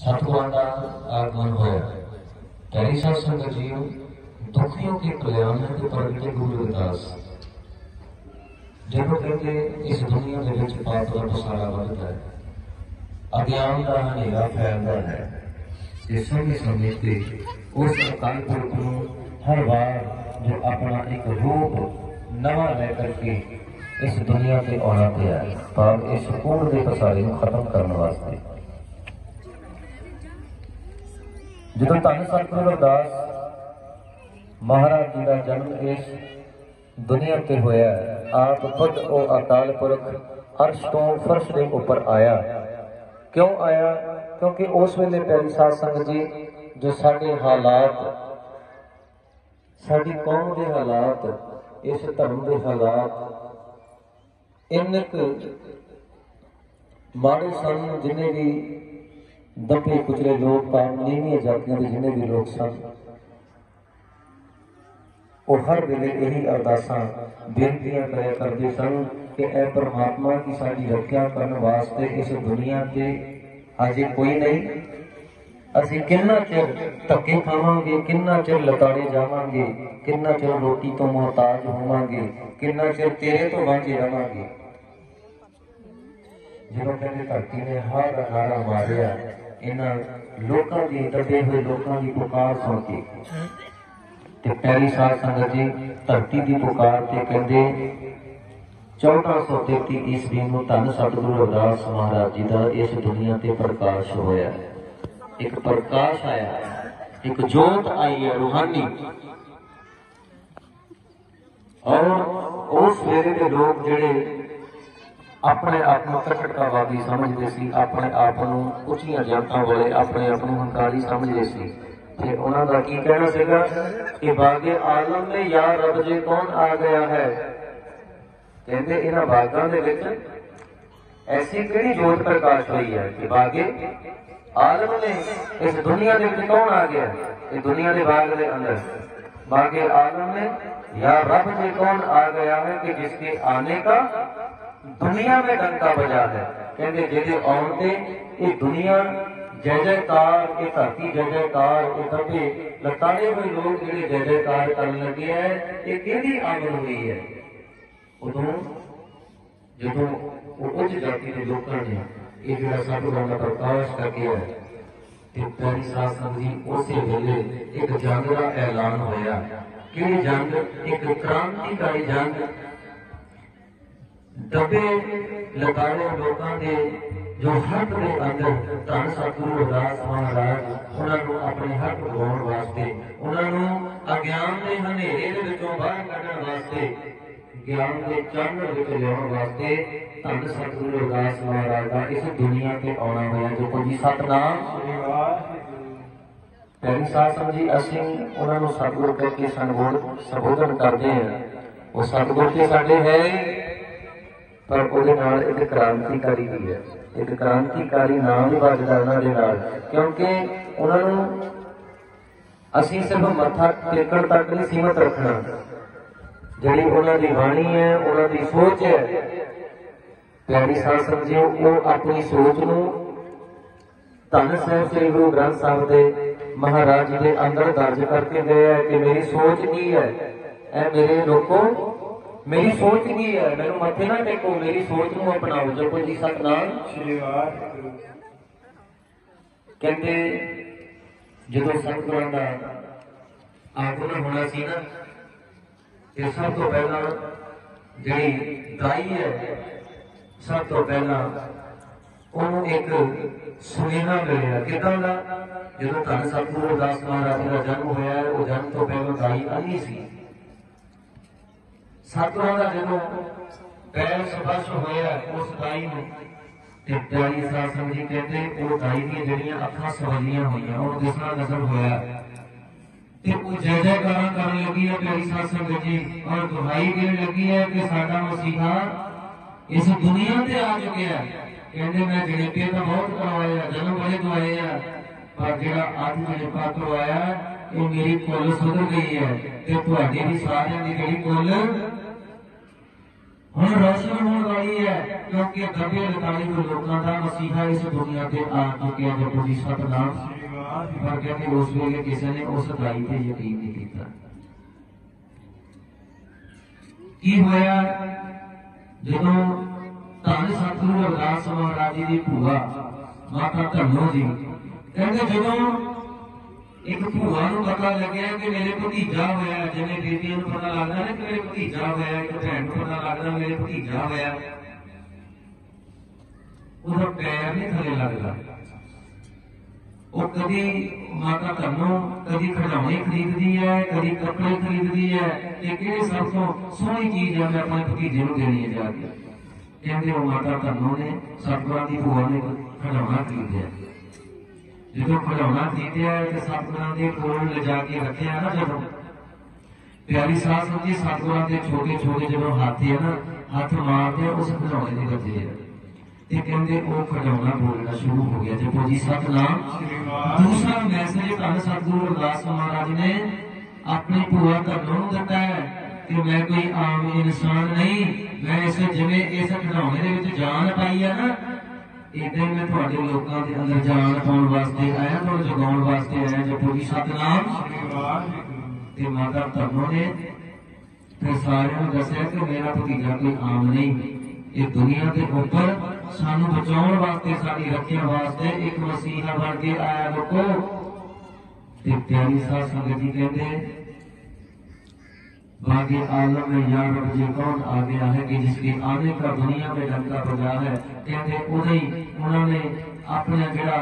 सतगुरां दा आगमन होया। प्यारी साध संगत जीओ, दुखियों के कल्याण के प्रगटे गुरु रविदास जब कहते इस दुनिया के विच पाप का पसारा बढ़ता है, अज्ञान का हनेरा फैलता है, ये सभी समझते उस अकाल पुरख को हर बार जो अपना एक रूप नवा लेकर के इस दुनिया के आना पिया पर इस कूड़ के पसारे को खत्म करने वास्ते। जो धन सतगुरु रविदास महाराज जी का जन्म इस दुनिया ते होया, आप खुद वो अकाल पुरख अर्श तो फर्श के ऊपर आया। क्यों आया? क्योंकि उस वेले प्यारी साध संगत जी जो साडे हालात, साडी कौम के हालात, इस धर्म के हालात इन्ने माड़े सन, जिन्हें भी दबे कुचले लोग नीवीं जातियों के जिन्हें भी लोग सन, वो हर वेले यही अरदासां बेनतियां कराया करते सन कि ऐ परमात्मा की साडी रक्षा करने वास्ते इस दुनिया ते अजे कोई नहीं, असीं किन्ना चिर धक्के खावांगे, किन्ना चिर लताड़े जावांगे, किन्ना चिर रोटी तो मोहताज होवांगे, किन्ना चिर तेरे तो वांझे रहांगे। जो कहते धरती ने हर नारा मारिया, इन्हां लोकां दी दबे हुए लोकां दी पुकार सुन के ते प्यारी साध संगत जी धरती की पुकार ते कहते 1433 ईस्वी में धन सतगुरु रविदास महाराज जी का इस दुनिया ते प्रकाश होया। एक प्रकाश आया, एक जोत आई है रूहानी, और उस वेले के लोग जिहड़े अपने आप को कटकटवादी समझते सी, अपने आप को उच्चियां जातां वाले, अपने आप को हंकारी समझते सी, फिर उन्हां दा की कहना सीगा कि बागे आलम में या रब जी कौन आ गया है। कहते इन्हां बागां दे विच ऐसी किहड़ी जोत प्रकाश हुई है कि बागे आलम ने इस दुनिया के विच कौन आ गया। इस दुनिया के बाग के अंदर बागे आलम में या रब जी कौन आ गया है कि जिसके आने का दुनिया में डंका बजा है। कहते जिहदे आउण ते ये दुनिया जय जयकार, ये धरती जय जयकार, ये दबे लताड़े हुए लोग जिहड़े जय जयकार करन लगे है, ये किहदी आमद हुई है। उदों जदों उच्च जाति के लोगों ने ये जिहड़ा सतगुरां दा प्रकाश करके है ते प्यारी साध संगत जी उसे वेले एक जंग का ऐलान होया। किहड़ी जंग? एक क्रांतिकारी जंग। दबे लताड़े लोगों के जो हक के अंदर धन सतगुरु रविदास महाराज उन्होंने अपने हक दिवाउण वास्ते, उन्होंने अज्ञान के हनेरे दे विचों बाहर कढण वास्ते, ज्ञान के चानण विच लियाउण वास्ते धन सतगुरु रविदास महाराज का इस दुनिया ते आउणा होया। जो कुछ सतनाम प्यारी साध संगत जी असीं उन्होंने सतगुरु कह के संबोधन करते हैं। वो सतगुरु ते साडे है, पर ਉਹਦੇ ਨਾਲ एक क्रांतिकारी भी है। एक क्रांतिकारी नाम ही ਵੱਜਦਾ ਉਹਨਾਂ ਦੇ ਨਾਲ, क्योंकि उन्होंने असीं सिर्फ मत्था टेकण तक नहीं सीमित रखना। जिहड़ी उन्हां दी बाणी है, उन्हां दी सोच है, प्यारी साध संगत जी वो अपनी सोच नूं धन साहिब श्री गुरु ग्रंथ साहिब दे महाराज जी के अंदर दर्ज करके गए है कि मेरी सोच की है। ऐ मेरे लोगों, मेरी सोच की है, मैनू मथे ना टेको, मेरी सोच नूं अपनाओ। जपो जी सतनाम श्री वाहिगुरू। कहते जदों सतगुरां दा आगमन होना सी ना, ते सब तो पहला जिहड़ी दाई है, सब तो पहला ਉਹਨੂੰ एक सुनेहा मिलिया। किदां दा? जदों धन सतगुरु रविदास महाराज का जन्म होया, वो जन्म तो पहला दाई अंधी सी। सतगुरां दा जदों पैर स्पर्श होया उस दाई नूं, ते प्यारी साध संगत जी कहते वो दाई दी जिहड़ियां अखां सवलियां होईयां, वो दिसना नजर होया, ते वो जय जयकारां करन लगी है प्यारी साध संगत जी, और दुहाई देण लगी है कि साडा मसीहा इस दुनिया ते आ चुकिया है। कहते मैं जलेबे तो बहुत करवाया, जन्म बड़े दवाए है, पर जिहड़ा अज जलेबा करवाया ये मेरी कुल सुधर गई है, ते तुहाडी भी सारियां दी जिहड़ी कुल हुण रोशन होने वाली है, क्योंकि 90-41 लोगों का मसीहा इस दुनिया से आ चुके हैं। जपो जी सतनाम। पर कहते उस वेले किसी ने उस दाई पर यकीन नहीं किया। की होया जो धन सतगुरु रविदास महाराज जी की भूआ माता धन्नो जी कहते जो एक भूआ को पता लगे कि मेरे भतीजा होया, जिन्हें बेटियों को पता लगता है कि मेरे भतीजा होया, एक भैन को पता लगता मेरे भतीजा होया, उसका पैर नहीं थले लगता। वो कभी माता धन्नो कभी खिडौने खरीदती है, कभी कपड़े खरीदती है, कि सब तो सोहनी चीज है मैं अपने भतीजे को देनी है जाके। कहते वो माता धन्नो ने सतगुरां की भूआ ने खिडौना खरीदया। जो खिडौना खरीदया तो सतगुरां के कोल ले जाके रखिया ना, जो प्यारी सास जी सतगुरां के छोटे छोटे जो हाथी है ना हाथ मारते उस खिडौने के बजे है, कहते वो खिडौना बोलना शुरू हो गया। जपो जी सतनाम। दूसरा मैसेज धन सतगुरु रविदास महाराज ने अपनी भूआ धन्नो नूं दिता है कि मैं कोई आम इंसान नहीं, मैं इस जिवें इस खिडौने दे विच जान पाई है ना, इदां ही मैं तुहाडे लोकां दे अंदर जान पाउण वास्ते आया, तुहानूं जगाउण वास्ते आया। जपो जी सतनाम। ते माता धन्नो ने फिर सारिआं नूं दस्सिया कि मेरा भतीजा कोई आम नहीं, ये दुनिया के उपर सानू बचाउण वास्ते साडी रखिया वास्ते एक मसीहा बन के आया। लोगो ते प्यारी साध संगत जी कहते बागे आलम में या रब जी कौन आ गया है कि जिसके आने का दुनिया में डंका बजा है। कहते उन्होंने अपना जड़ा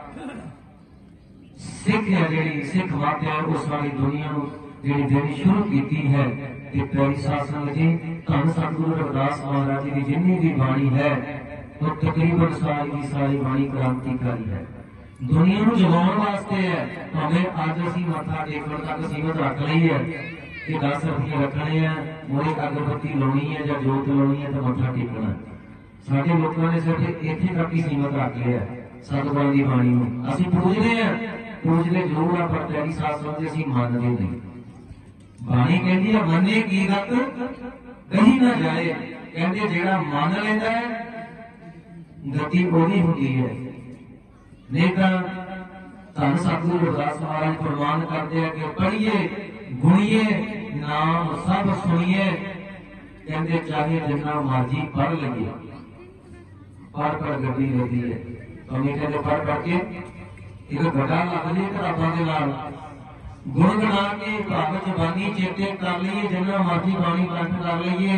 सिख है जी सिख मत है उस वाली दुनिया जी देनी शुरू की है। प्यारी साध संगत जी धन सतगुरु रविदास महाराज जी की जिन्नी भी बाणी है वो तकरीबन सारी की सारी बाणी क्रांतिकारी है, दुनिया को जगाने वास्ते है। हमें अज असी मत्था टेकण तक सीमत रख ली है कि 10 रुपये रखने हैं, मोरे अगरबत्ती लानी है या जोत लानी है तो मत्था टेकना। साडे लोगों ने सिर्फ इत्थे तक ही सीमत रख लिया सतगुरां दी बाणी नूं। असीं पूजदे हैं, पूजदे जरूर आ पर प्यारी साध संगत जी असीं मनदे नहीं। बाणी कहती है मने की गत कहीं ना जाए, कहते जेड़ा मन लेंदा है गति ओदी होती है। नहीं तो धन सतगुरु रविदास महाराज फरमान करते हैं कि पढ़िए गुणिए नाम सब सुनिए। कहते चाहे जितना मर्जी पढ़ लीजिए, पढ़ पढ़ गड्डी लेती है तो कहते पढ़ पढ़ के एक गड्ढा लग जाए किताबों के नाल गुण गणा के भगत जबानी चेते कर लीए, जिन्ना मर्जी बाणी कंठ कर लीए।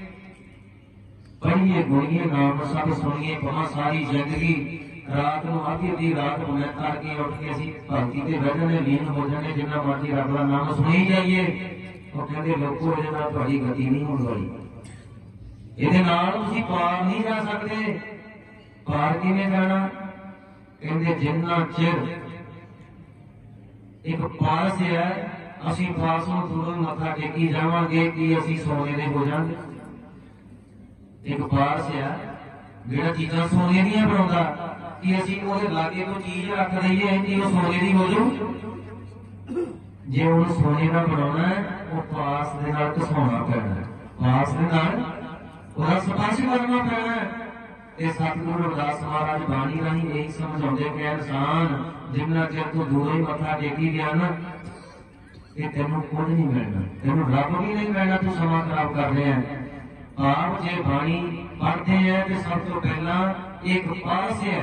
पढ़िए गुणिए नाम सब सुनिए, भावें सारी जिंदगी रात को आधी रात मैं करके उठ के असीं भगती ते बह जाने लीन हो जाने, जिन्ना मर्जी रब दा नाम सुनी जाइए। तो कहते लोगों इहदे नाल तुहाडी गति नहीं होने वाली, इहदे नाल तुसीं पार नहीं जा सकते। पार किवें जाना? कहते जिन्ना चिर एक पास है असीं पास नूं दूरों मत्था टेकी जावांगे कि असीं सोने दे हो जांगे। एक पास है जिहड़ा चीज़ां सोने दीयां बनाउंदा कि असीं उहदे लागे कोई चीज़ रख दईए कि वो सोने दी हो जाऊ। जे उहनूं सोने दा बनाउणा है वो पास दे नाल घसाउणा पैणा है, पास दे नाल उहदा स्पर्श करना पैणा है। ते सतगुरु रविदास महाराज बाणी राही यही समझाउंदे कि इंसान जिन्ना चिर तू दूरों ही मत्था टेकी गया ना ये तेनों कुछ नहीं मिलना, तेनों रब भी नहीं मिलना, तू समा खराब कर रहे हैं। आप जे बाणी पढ़ते हैं तो सब तो पहला एक पास है,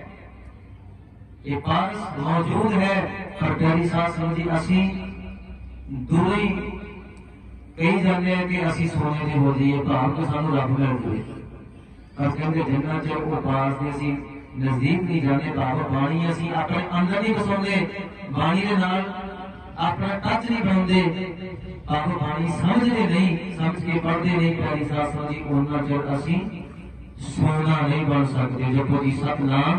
ये पास मौजूद है। पर प्यारी साध संगत जी असीं दूरों ही कही जाते हैं कि असीं सोने दे हो जाइए, भाव तो सानू रब मिल जाए। पर कहते जिन्ना चिर वो पास दे असीं नजदीक नहीं जाने, भाव बाणी असीं अपने अंदर नहीं बसाउंदे, बाणी दे नाल अपना टच नहीं बनाउंदे, भाव बाणी समझदे नहीं, समझ के पढ़दे नहीं। प्यारी साध संगत जी उन्ना चिर असीं सोना नहीं बन सकते। जपो जी सतनाम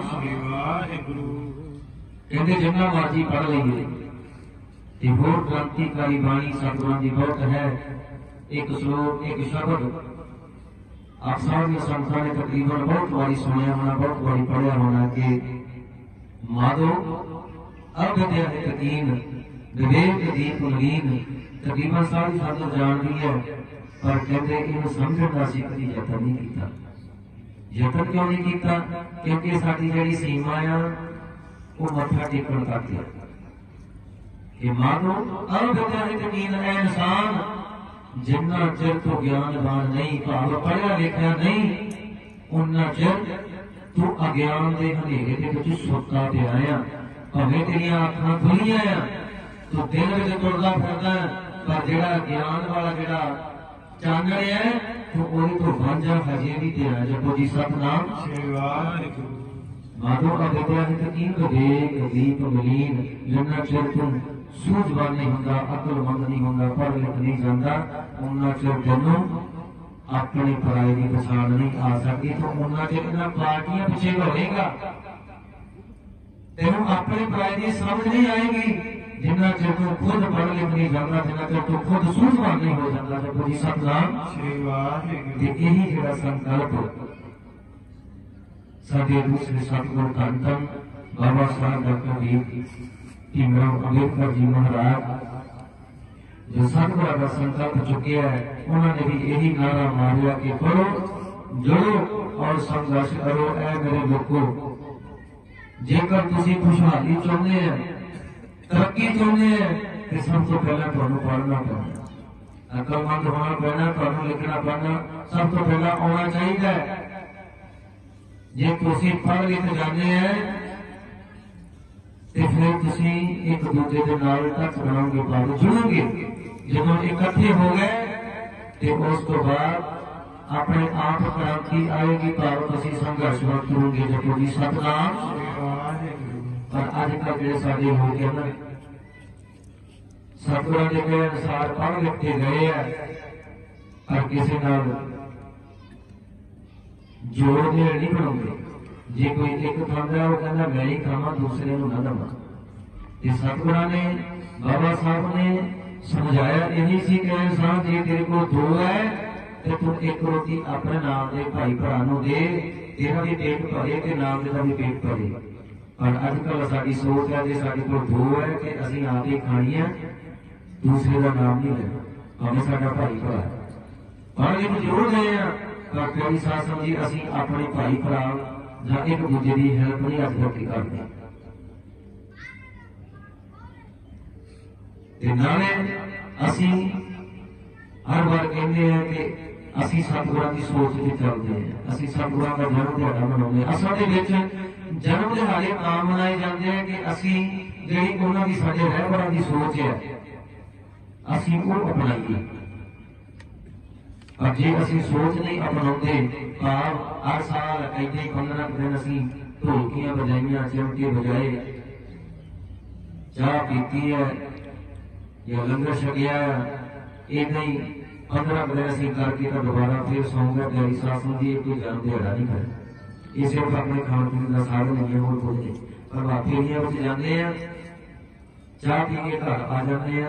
कहते जिन्ना मर्जी पढ़ लीजिए। होर क्रांतिकारी बाणी सतगुरां दी बहुत है। एक श्लोक एक शब्द आप सारे संतां ने तकरीबन बहुत बारी सुनिया होना, बहुत बारी पढ़िया होना कि माधो अवगत्य यकीन विवेक दीप नवीन। तकरीबन सारी साधु जानती है पर कहते इन्हू समझण का असीं कदी यतन नहीं किया। यतन क्यों नहीं किया? क्योंकि साडी जिहड़ी सीमा आ वो मत्था टेकण तक है कि मानो अविद्याहीन इंसान जिन्ना चिर तो ज्ञानवान नहीं, भाव पढ़िया लिखिया नहीं, उन्ना चिर तू अज्ञान के हनेरे के विच सुत्ता पिया आ। भावें तेरियां अखां खुलियां आ, तू दिन विच तुरदा फिरदा, पर जिहड़ा ज्ञान वाला जिहड़ा चानण है तो ओहदे तो वांझा हजे भी तेरा। जपो जी सतनाम श्री वाहिगुरू। माधो अविद्याहीन विवेक दीप मलीन, जिन्ना चिर तू सूझवान नहीं होंदा, अकलमंद नहीं होंदा, पढ़ लिख नहीं जाता, उन्ना चिर तैनूं अपनी पढ़ाई की पछाण नहीं आ सकती। तो उन्ना चिर इन्हां पार्टियां पिछे होएगा, तेनों अपनी पढ़ाई की समझ नहीं आएगी। जिन्ना चिर तू खुद पढ़ लिख नहीं जाता, जिन्ना चिर तू खुद सूझवान नहीं हो जाता। जपो जी सतनाम श्री वाहिगुरू। ते यही जिहड़ा संकल्प साडे दूसरे सतगुरु धन धन बाबा साहब डॉक्टर भीमराव अंबेडकर जी महाराज जो सतगुरु का संकल्प चुके हैं, उन्होंने भी यही नारा मारिया कि पढ़ो जुड़ो और संघर्ष करो। ऐ मेरे लोगों, जेकर तुसी खुशहाली चाहते हैं, तरक्की चाहते हैं, तो सब तो पहला तुहानू पढ़ना पैना, अकलमंद होना पैना, तुहानू लिखना पैना, सब तो पहला आना चाहिए। जे तुसी पढ़ लिख जाते हैं तो फिर तुसी एक दूसरे के नाल टच बनाओगे, भाव जुड़ोगे। जब इकट्ठे हो गए तो उस तो बाद अपने आप क्रांति आएगी, भाव तुसी संघर्ष करोगे। जपो जी सतनाम। पर अजकल जो साडे हो गए ना, सतगुरां दे कहे अनुसार पढ़ लिख के गए हैं, पर किसी नाल जोड़ मेल नहीं बनाते। जे कोई एक खांदा वो कहना मैं ही खावा, दूसरे को ना दवा। सतगुरां ने बाबा साहब ने समझाया यही सी कि इंसान जे तेरे को दो है तो तू एक रोटी अपने नाम के भाई भरा दे, तेरा भी पेट भरे ते नाम का भी पेट भरे। पर अजकल साडी सोच है जे साडे कोल दो है कि असीं आप ही खानी है, दूसरे का नाम नहीं लेना, भावें साडा भाई भरा है। पर ये जरूर गए हैं, पर कोई साथ समझी असीं अपने भाई भरा या एक दूजे की हेल्प नहीं अज तक करते। नाले असीं हर बार कहते हैं कि असीं सतगुरां की सोच में चलते हैं, असीं सतगुरां का जन्म दिहाड़ा मनाउने। असल दे विच जन्म दिहाड़े आम मनाए जाते हैं कि असीं जिहड़ी उन्हां दी साडे रहबरां दी सोच है असीं वो अपनाईए। पर जे असीं सोच नहीं अपनाते, भाव हर साल ऐसे ही 15 दिन असीं ढोलकियां बजाइयां, चिमटे बजाए, चाह पीती है या लंगर छकिया, इदा ही 15 दिन असीं करके तो दोबारा फिर सौ गए। प्यारी सास जी कोई जन्म दिहाड़ा नहीं करे, ये सिर्फ अपने खाण पीण का साधन नहीं है, होर कुछ नहीं। पर फेरियां में जाते हैं, चाह पी के घर आ जाते हैं।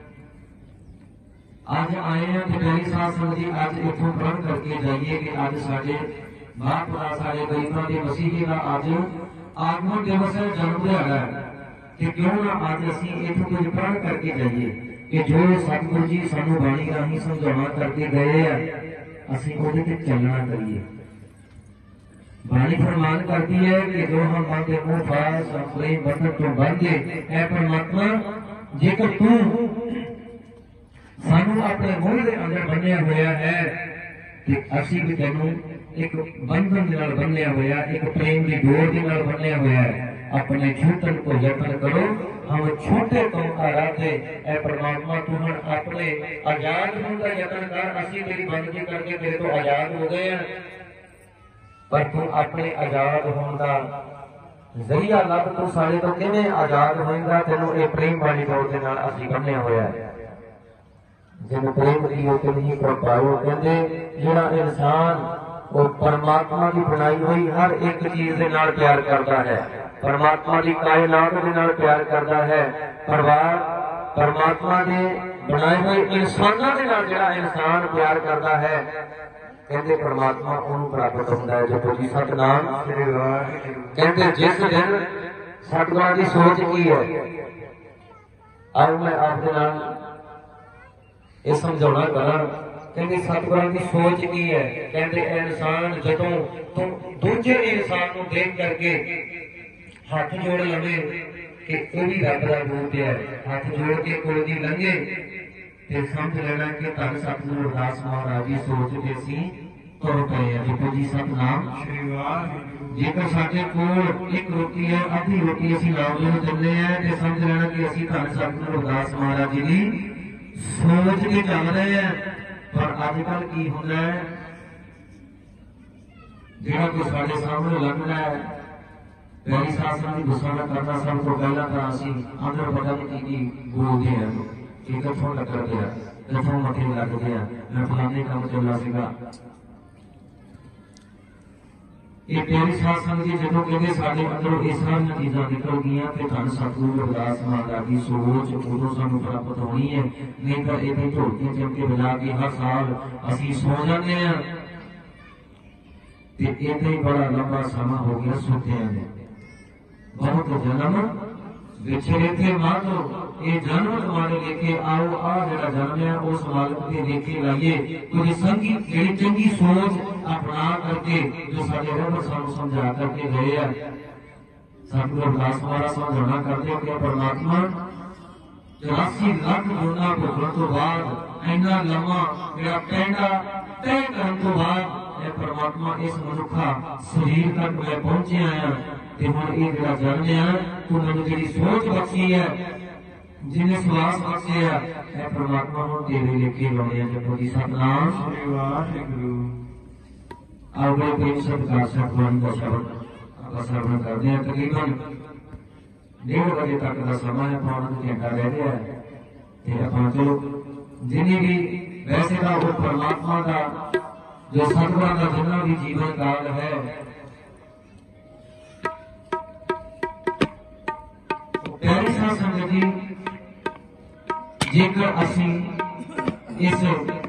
अज आए हैं तो प्यारी सास जी अज इतों प्रण करके जाइए कि अज साडे महापुरा साडे गरीबां दे मसीहे का अज आगमन दिवस है, जन्म दिहाड़ा है। कि क्यों ना अज असीं इत्थों कुछ प्रण करके जाइए कि जो सतगुरु जी सानू बाणी राही समझाउणा करके गए हैं, असीं उहदे ते चलना करिए। बाणी फरमान करती है कि जो हम मन के मुंह फास अपने बंधन तो बंधे, ऐ परमात्मा जेकर तू सानू अपने मुंह के अंदर बन्निया होया है कि असीं भी तैनूं एक बंधन दे नाल बन्निया होया, एक प्रेम की डोर दे नाल बन्निया होया है। अपने छूटन को यत्न करो, हम छूटे तो आराधे। ऐ परमात्मा तू हम अपने आजाद होने का यत्न कर, असीं तेरी बंदगी करके तेरे तो आजाद हो गए हैं, पर तू अपने आजाद होने का जरिया लभ, तू सारे तो किवें आजाद होएगा। तेनों ये प्रेम वाली डोर दे नाल असीं बन्निया होया है। जिन प्रेम की हो तिन ही प्रभ पाओ। कहंदे जिहड़ा इंसान वो परमात्मा की बनाई हुई हर एक चीज के नाल प्यार करता है, परमात्मा की कायनात के नाल प्यार करता है, परिवार परमात्मा के बनाए हुए इंसानों के नाल जिहड़ा इंसान प्यार करता है, कहते परमात्मा उन्होंने प्राप्त होता है। जपो जी सतनाम। कहते जिस दिन सतगुरां की सोच की है, अब मैं आपके नाल ये समझाना करा कहते सतगुरां की सोच की है। कहते इंसान जदों तू दूजे इंसान को देख करके हाथ जोड़ लवे कि वह भी रब का रूप है, हाथ जोड़ के कोई नहीं लंघे तो समझ लेना कि धन सतगुरु रविदास महाराज की सोच के सी तुर पे है। देखो जी सतनाम जेकर साडे कोल एक रोटी है, अद्धी रोटी असीं लाओगे दिंदे हैं तो समझ लेना कि असीं धन सतगुरु रविदास महाराज जी की सोच के चल रहे हैं। पर अजकल की होंदा है जिहड़ा कोई साडे सामने लंघदा है पैरी शासन की गुस्सा न करना, सब तो पहला तो असीं अंदर पता नहीं की बोलते हैं कि कित्थों लग गया, कित्थों मथे लग गया, मैं फलाने काम चला सीगा। ये प्यारी साध संगत जी जो कहते साडे अंदरों ये सारियां चीज़ां निकल गईयां ते धन सतगुरु रविदास महाराज की सोच उदों सानूं प्राप्त होनी है। नहीं तो ये ढोलकियां चमके बजा के हर साल असीं सो जाते हैं ते इदां ही बड़ा लंबा समा हो गया सुत्तियां ने। बहुत जन्म विछड़े थे मानो ये जन्म तुम्हारे लेके आओ, आ जरा जन्म है उस मालिक के लेके लाइए। कुछ संगी जेड़ी चंगी सोच अपना करके जो साडे रब सानू समझा करके गए हैं, सतगुरु रविदास महाराज समझाना करते कि परमात्मा 84 लाख जोड़ा भुगतण तो बाद इन्ना लम्मा जेड़ा पैंडा तय करन तो बाद परमात्मा इस मनुखा शरीर तक मैं पहुंचे आया ते हुण ये जेड़ा जन्म है तू मैनूं जेड़ी सोच बख्शी है, जिन्हें श्वास बख्शे है परमात्मा हुण तेरे लेके लाउणे आ। जपो जी सतनाम वाहिगुरू। आओ बड़े प्रेम सत्कार सतगुरां का शब्द आपां श्रवण करदे हैं। तकरीबन 1:30 बजे तक का समय है, पौना घंटा रह गया है ते आपां चलो जिन्हें भी वैसे तो वो परमात्मा का जो सतगुरां का जिन्ना भी जीवन काल है प्यारी साध संगत जी जेकर असीं इस